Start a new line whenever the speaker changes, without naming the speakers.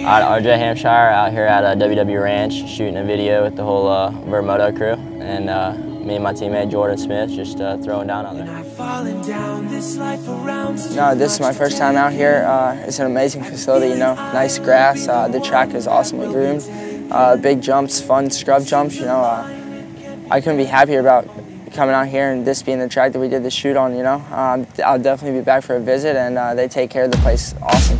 RJ Hampshire out here at WW Ranch shooting a video with the whole Vermoto crew, and me and my teammate Jordan Smith just throwing down on there.
No, this is my first time out here. It's an amazing facility, you know, nice grass. The track is awesomely groomed. Big jumps, fun scrub jumps, you know. I couldn't be happier about coming out here and this being the track that we did the shoot on, you know. I'll definitely be back for a visit, and they take care of the place awesome.